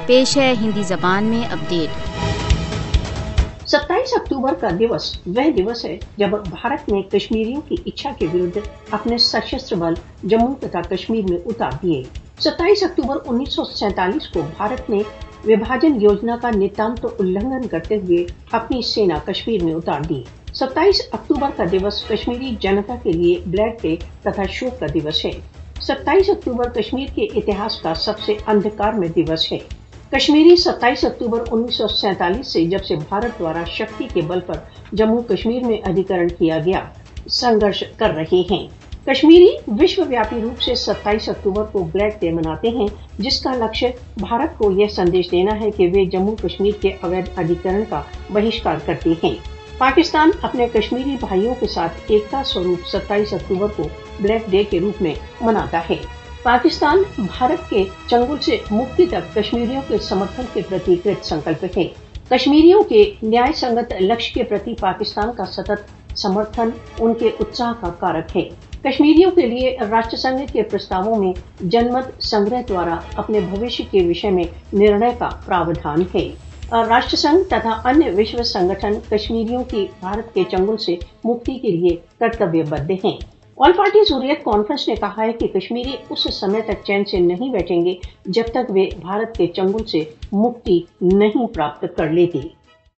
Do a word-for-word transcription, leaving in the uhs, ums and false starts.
پیش ہے ہندی زبان میں اپ ڈیٹ۔ ستائیس اکتوبر کا دِوس وہ دِوس ہے جب بھارت نے کشمیریوں کی اچھا کے ورد اپنے سشستر بل جموں تथा کشمیر میں اتار دیے۔ ستائیس اکتوبر انیس سو سینتالیس کو بھارت نے وبھاجن یوجنا کا نتانت النگھن کرتے ہوئے اپنی سینا کشمیر میں اتار دی۔ ستائیس اکتوبر کا دِوس کشمیری جنتا کے لیے بلیڈ ڈے تथा شوک کا دِوس ہے۔ ستائیس اکتوبر کشمیر کے اتہاس کا سب سے اندھکار میں دِوس ہے۔ کشمیری ستائیس اکتوبر انیس سو سینتالیس سے جب سے بھارت دوارا شکتی کے بل پر جموں کشمیر میں ادھیکرن کیا گیا سنگھرش کر رہے ہیں۔ کشمیری وشو ویاپی روپ سے ستائیس اکتوبر کو بلیڈ ڈے مناتے ہیں، جس کا لکشیہ بھارت کو یہ سندیش دینا ہے کہ وہ جموں کشمیر کے اویدھ ادھیکرن کا بہشکار کرتے ہیں۔ پاکستان اپنے کشمیری بھائیوں کے ساتھ ایکتا سوروپ ستائیس اکتوبر کو بلیڈ ڈے کے روپ میں مناتا ہے۔ پاکستان بھارت کے چنگل سے مکتی تک کشمیریوں کے سمرتھن کے پرتی کرت سنکلپ ہے۔ کشمیریوں کے نیائے سنگت لکشیہ کے پرتی پاکستان کا ستت سمرتھن ان کے اتساہ کا کارک ہے۔ کشمیریوں کے لیے راشٹر سنگھ کے پرستاووں میں جنمت سنگرہ دوارا اپنے بھوشیہ کے وشے میں نرنے کا پراودھان ہے۔ راشٹر سنگھ تथा अन्य विश्व संगठन کشمیریوں کی بھارت کے چنگل سے مکتی کے لیے کرتویہ بدھ ہیں۔ آل پارٹی حریت کانفرنس نے کہا ہے کہ کشمیری اس سمے تک چین سے نہیں بیٹھیں گے جب تک وہ بھارت کے چنگل سے مکتی نہیں پراپت کر لیتے۔